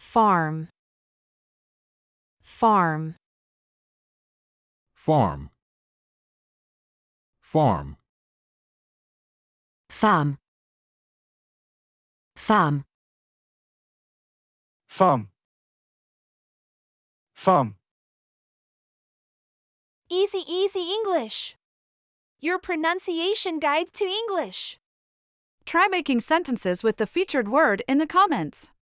farm, farm, farm, farm, fɑːم fɑːم fam, fam. Easy, easy English. Your pronunciation guide to English. Try making sentences with the featured word in the comments.